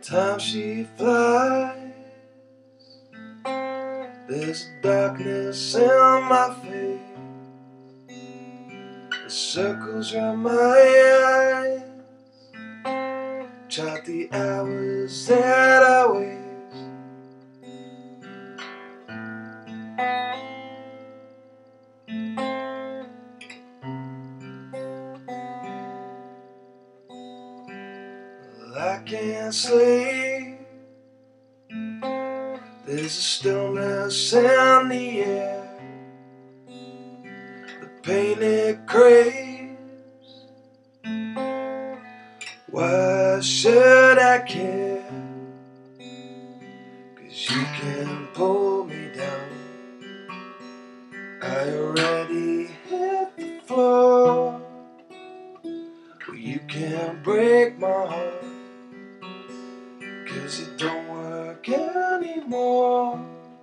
time she flies, there's a darkness in my face. The circles around my eyes chart the hours that I waste. Well, I can't sleep. There's a stillness in the air. The pain it craves. Why should I care? 'Cause you can't pull me down. I already hit the floor. Well, you can't break my heart, 'cause it don't work anymore.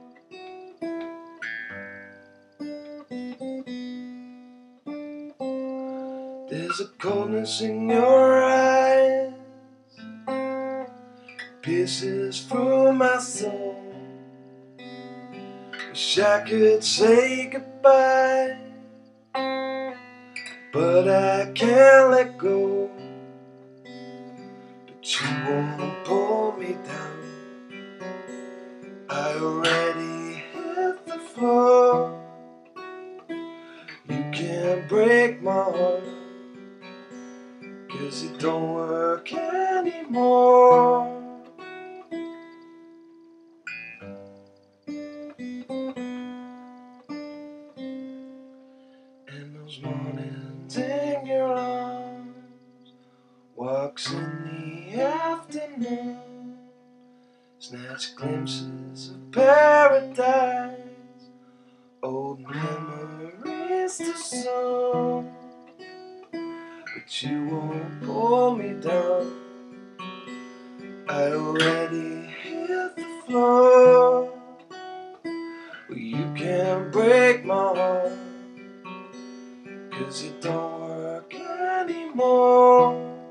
There's a coldness in your eyes, pierces through my soul. Wish I could say goodbye, but I can't let go. But you won't pull me down. I already hit the floor. You can't break my heart, 'cause it don't work anymore. And those mornings in your arms, walks in the afternoon, snatch glimpses of paradise, old memories too soon. But you won't pull me down. I already hit the floor. Well, you can't break my heart, 'cause it don't work anymore.